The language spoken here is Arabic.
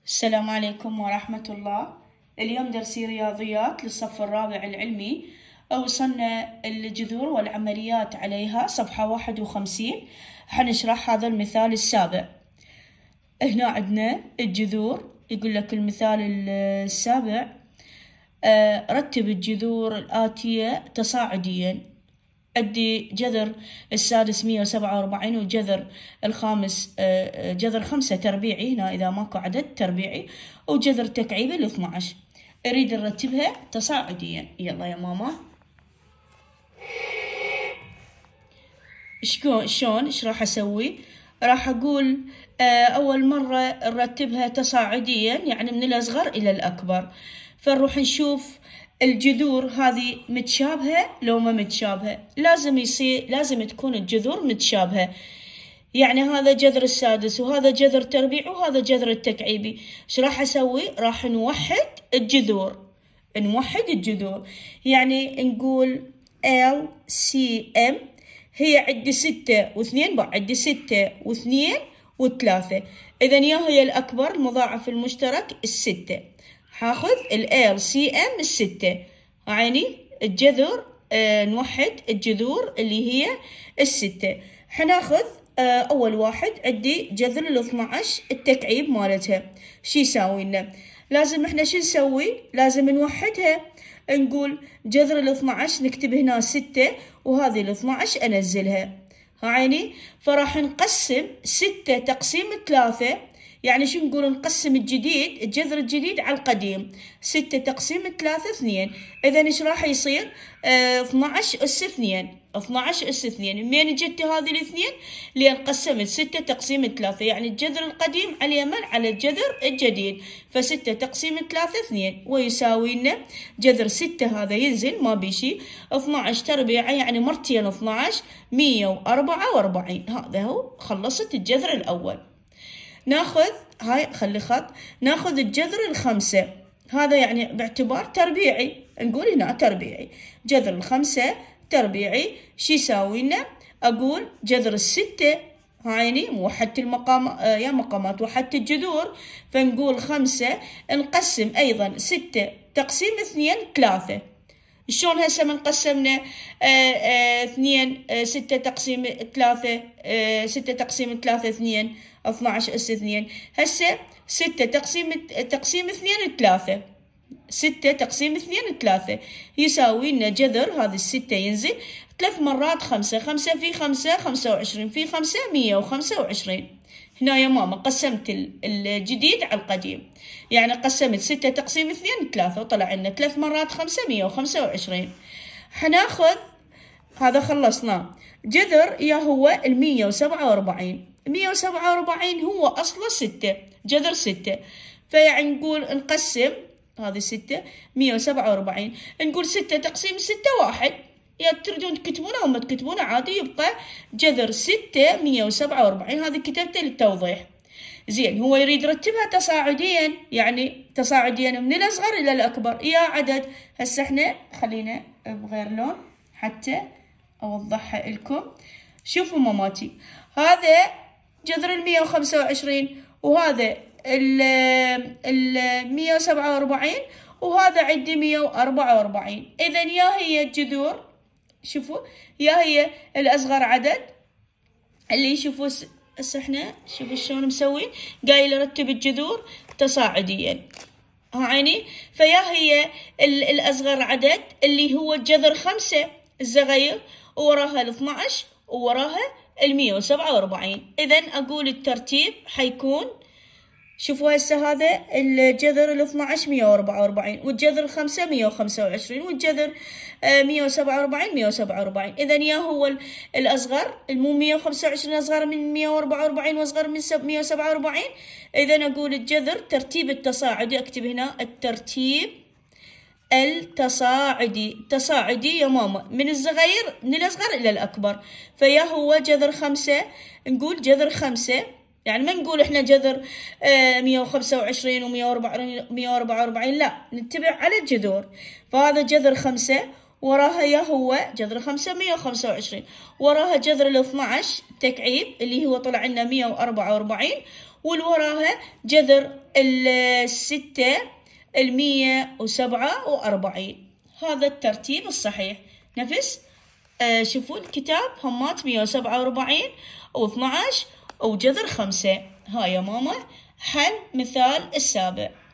السلام عليكم ورحمة الله. اليوم درسي رياضيات للصف الرابع العلمي. وصلنا الجذور والعمليات عليها صفحة 51. حنشرح هذا المثال السابع. هنا عندنا الجذور، يقول لك المثال السابع رتب الجذور الآتية تصاعديا. عندي جذر السادس 147 والجذر الخامس جذر 5 تربيعي، هنا إذا ماكو عدد تربيعي، وجذر تكعيبي 12. أريد نرتبها تصاعديا. يلا يا ماما. شلون ايش راح اسوي؟ راح اقول اول مرة نرتبها تصاعديا، يعني من الاصغر الى الاكبر. فنروح نشوف الجذور هذه متشابهة لو ما متشابهة. لازم تكون الجذور متشابهة. يعني هذا جذر السادس وهذا جذر تربيع وهذا جذر التكعيبي. ايش راح اسوي؟ راح نوحد الجذور. يعني نقول LCM هي عندي 6 و2، بعد 6 و2 و3. إذا يا هي الأكبر المضاعف المشترك 6. حاخذ LCM 6. يعني الجذر نوحد الجذور اللي هي 6. حناخذ أول واحد عندي جذر 12 التكعيب مالتها. شو يساوي لنا؟ لازم احنا شو نسوي؟ لازم نوحدها. نقول جذر 12 نكتب هنا 6 وهذه 12 أنزلها. عيني. فراح نقسم 6 تقسيم 3. يعني شو نقول؟ نقسم الجذر الجديد على القديم. 6 تقسيم 3 2. إذا ايش راح يصير؟ 12 أس 2. 12 أس 2. منين جت هذه الاثنين؟ لأن قسمت 6 تقسيم 3، يعني الجذر القديم على اليمين على الجذر الجديد. ف6 تقسيم 3 2، ويساوي لنا جذر 6 هذا ينزل ما بيشي. 12 تربيع يعني مرتين 12 144. هذا هو. خلصت الجذر الأول. ناخذ هاي، خلي خط، ناخذ الجذر الخمسة. هذا يعني باعتبار تربيعي، نقول هنا تربيعي. جذر الخمسة تربيعي. شو يساوي لنا؟ أقول جذر 6. هايني موحدة المقام يا مقامات وحدة الجذور. فنقول 5 نقسم أيضا 6 تقسيم 2 3. شلون هسه من قسمنا 2 6 تقسيم 3 6 تقسيم 3 2 12 أس 2. هسه 6 تقسيم 2 3. 6 تقسيم 2 3 يساوي لنا جذر هذه 6 ينزل 3 مرات 5. 5 في 5 25 في 5 125. هنا يا ماما قسمت الجديد على القديم، يعني قسمت 6 تقسيم 2 3 وطلع لنا 3 مرات 5 125. حناخذ هذا خلصناه. جذر يا هو 147. 147 هو أصله 6، جذر 6. فيعني نقول نقسم هذه 6 147. نقول 6 تقسيم 6 1. يا تريدون تكتبونه أو ما تكتبونه عادي، يبقى جذر 6 147. هذه كتبته للتوضيح. زين. هو يريد يرتبها تصاعديا، يعني تصاعديا من الأصغر إلى الأكبر. يا عدد. هسه احنا خلينا بغير لون حتى أوضحها لكم. شوفوا ماماتي، هذا جذر 125 وهذا 147 وهذا عندي 144. إذا يا هي الجذور، شوفوا، يا هي الأصغر عدد اللي شوفوا هسه احنا شوفوا شلون مسوين. قايل رتب الجذور تصاعديا. عيني. فيا هي الأصغر عدد اللي هو الجذر 5 الصغير، ووراها 12 ووراها 147. إذا أقول الترتيب حيكون، شوفوا هسه هذا الجذر 12 144 والجذر 5 125 والجذر 147 147. إذا يا هو الأصغر، المو 125 أصغر من 144 وأصغر من 147. إذا أقول الجذر ترتيب التصاعدي. أكتب هنا الترتيب التصاعدي يا ماما من الصغير من الأصغر إلى الأكبر. فيا هو جذر 5. نقول جذر 5، يعني ما نقول احنا جذر 125 و144، لا، نتبع على الجذور. فهذا جذر 5 وراها يا هو جذر 5 125، وراها جذر 12 تكعيب اللي هو طلع لنا 144، والوراها جذر الستة 147. هذا الترتيب الصحيح. نفس شوفوا الكتاب همات 147 و12 وجذر 5. ها يا ماما حل مثال السابع.